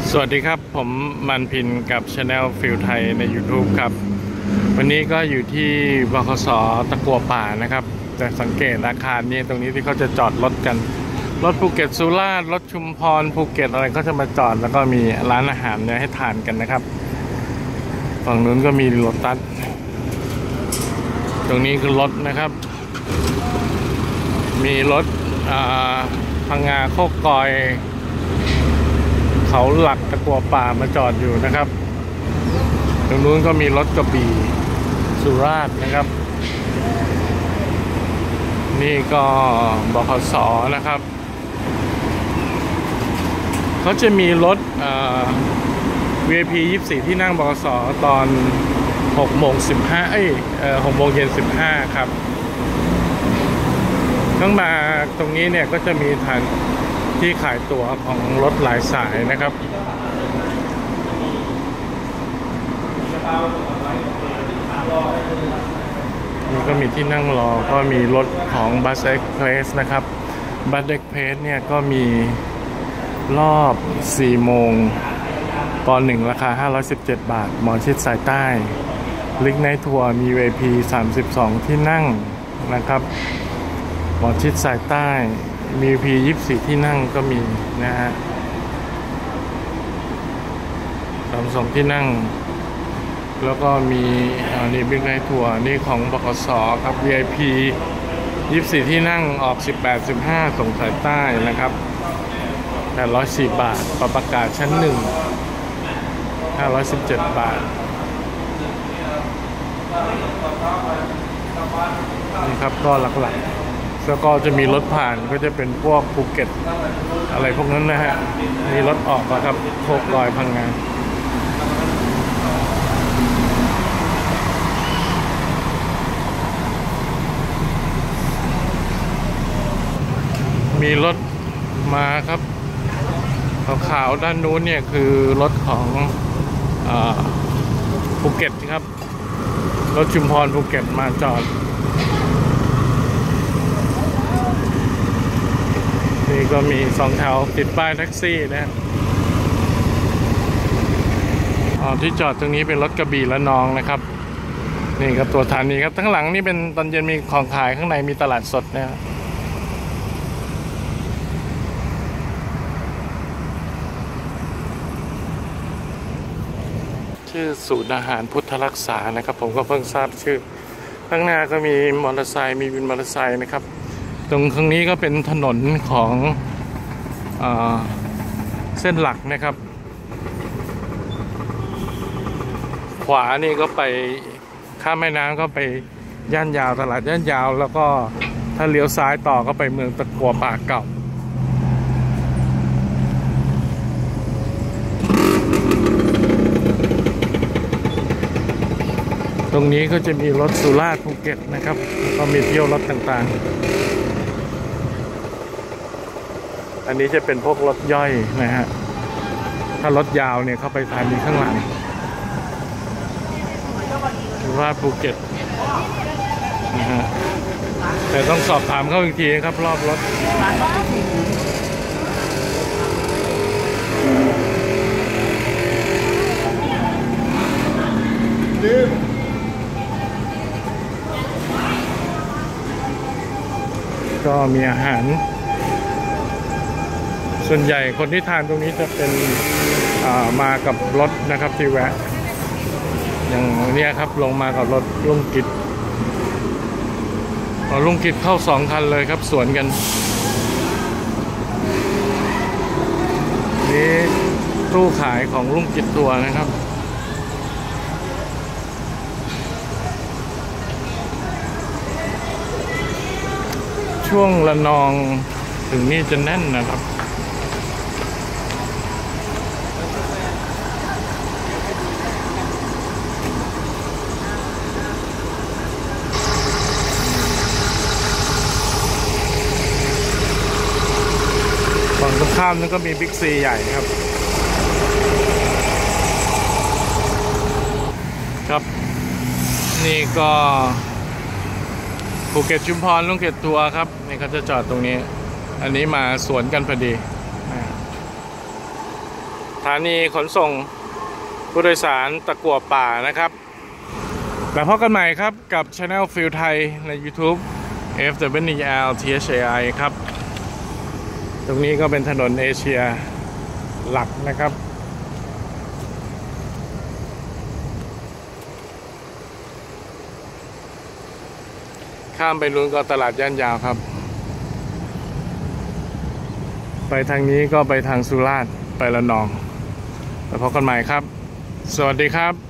สวัสดีครับผมมันพินกับ Channel ฟิลไทยใน YouTube ครับวันนี้ก็อยู่ที่บขส.ตะกั่วป่านะครับแต่สังเกตอาคารนี้ตรงนี้ที่เขาจะจอดรถกันรถภูเก็ตสุราษฎร์รถชุมพรภูเก็ตอะไรก็จะมาจอดแล้วก็มีร้านอาหารเนี่ยให้ทานกันนะครับฝั่งนู้นก็มีรถตัสตรงนี้คือรถนะครับมีรถพังงาโคกกอยเขาหลักตะกั่วป่ามาจอดอยู่นะครับตรงนู้นก็มีรถกระบี่สุราษฎร์นะครับนี่ก็บขส.นะครับเขาจะมีรถVIP 24ที่นั่งบขส.ตอน6:15 6 โมงเย็น 15ครับต้องมาตรงนี้เนี่ยก็จะมีฐานที่ขายตั๋วของรถหลายสายนะครับนี่ก็มีที่นั่งรอก็มีรถของบัสเอ็กเพรสนะครับบัสเอ็กเพรสเนี่ยก็มีรอบ4 โมงตอน1ราคา517 บาทหมอชิดสายใต้ลิกไนท์ทัวร์มี VIP 32ที่นั่งนะครับหมอชิดสายใต้มี VIP 24ที่นั่งก็มีนะฮะ32ที่นั่งแล้วก็มีนี่บิ๊กไนท์ทัวร์นี่ของบขส.ครับ VIP 24ที่นั่งออก18-15ส่งสายใต้นะครับ804 บาทประกาศชั้น1 517 บาทนี่ครับก็หลักๆแล้วก็จะมีรถผ่านก็จะเป็นพวกภูเก็ตอะไรพวกนั้นนะฮะมีรถออกนะครับโคกลอยพังงามีรถมาครับขาวๆด้านนู้นเนี่ยคือรถของภูเก็ตครับรถชุมพรภูเก็ตมาจอดนี่ก็มี2 แถวติดป้ายแท็กซี่นะที่จอดตรงนี้เป็นรถกระบี่และนองนะครับนี่ครับตัวฐานีครับทั้งหลังนี่เป็นตอนเย็นมีของขายข้างในมีตลาดสดนะชื่อศูนย์อาหารพุทธรักษานะครับผมก็เพิ่งทราบชื่อข้างหน้าก็มีมอเตอร์ไซค์มีวินมอเตอร์ไซค์นะครับตรงข้างนี้ก็เป็นถนนของเส้นหลักนะครับขวานี่ก็ไปข้ามแม่น้ำก็ไปย่านยาวตลาดย่านยาวแล้วก็ถ้าเลี้ยวซ้ายต่อก็ไปเมืองตะกั่วป่าเก่าตรงนี้ก็จะมีรถสุราษฎร์ภูเก็ตนะครับก็มีเที่ยวรถต่างๆอันนี้จะเป็นพวกรถย่อยนะฮะถ้ารถยาวเนี่ยเข้าไปทางนี้ข้างหลังสุราษฎร์ภูเก็ตนะฮะแต่ต้องสอบถามเขาอีกทีครับรอบรถก็มีอาหารส่วนใหญ่คนที่ทานตรงนี้จะเป็นมากับรถนะครับที่แวะอย่างนี้ครับลงมากับรถลุงกิจลุงกิจเข้า2 คันเลยครับสวนกันนี่ตู้ขายของลุงกิจตัวนะครับช่วงละนองถึงนี่จะแน่นนะครับฝั่งตรงข้ามนั้นก็มีบิ๊กซีใหญ่ครับครับนี่ก็ภูเก็ตชุมพรลุงเก็ตทัวร์ครับนี่เขาจะจอดตรงนี้อันนี้มาสวนกันพอดีสถานีขนส่งผู้โดยสารตะกั่วป่านะครับแล้วพบกันใหม่ครับกับ Channel Feel Thai ใน YouTube FWNELTHAI ครับตรงนี้ก็เป็นถนนเอเชียหลักนะครับข้ามไปนู้นก็ตลาดย่านยาวครับไปทางนี้ก็ไปทางสุราษฎร์ไประนองแล้วพบกันใหม่ครับสวัสดีครับ